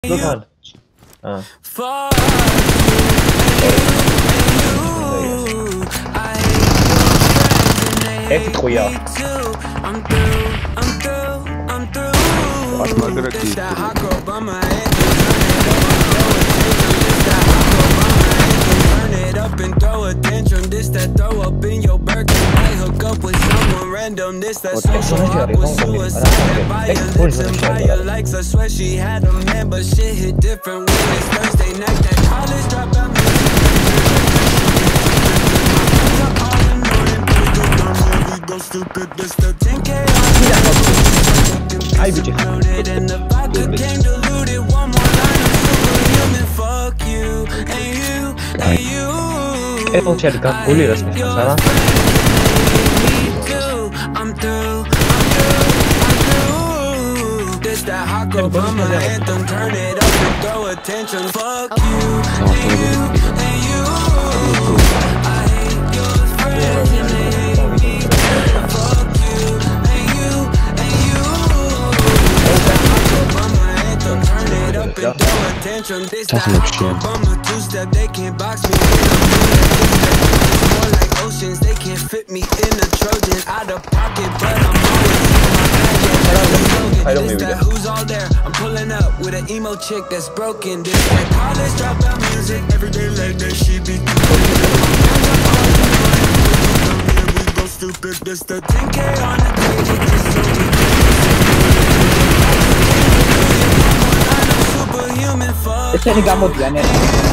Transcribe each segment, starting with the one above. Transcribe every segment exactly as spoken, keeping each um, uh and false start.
Look on. 어. 에프 trois. Смотри, какие. And throw a tantrum, this that throw up in your Birkin. I hook up with someone random, this that social awkward suicide and violence and fire likes. I swear she had a man, but shit hit different when it's Thursday night. That college dropout music. Go stupid, this the ten K loaded and the vodka came diluted. One more line of superhuman. Fuck you and you and you. Это чат как более расписано. I'm through, I'm through, I'm through. This that hot girl mama anthem. Turn it up and throw attention. Fuck you and you and you. I hate your friends and they hate me too. Fuck you and you and you. This that hot girl mama anthem. Turn it up and throw attention. This that hot girl mama two-step. They can't box me in. More like oceans, they can't fit me in a Trojan. Out of pocket, but I'm always in my bag. This that who's all there? I'm pulling up with an emo chick that's broken. This that college dropout music. Every day like that, she be we go stupid. This the ten K on the superhuman. Fuck. Este ni kamu tiene.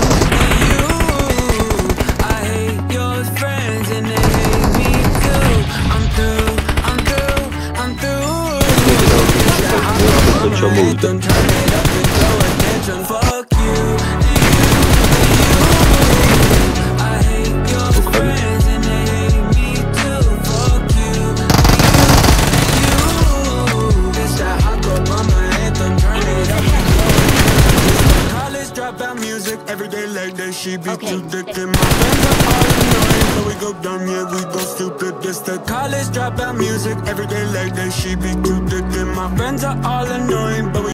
Don't turn it up and throw attention. Fuck you. I hate your friends and they hate me too. Fuck you. You. This that hot girl mama anthem. Turn it up and throw attention. College dropout music. Every day like that she be too thick and my friends are all annoying. So we go dumb, yeah, we go stupid. This that college dropout music. Every day like that she be too thick and my friends are all annoying, but we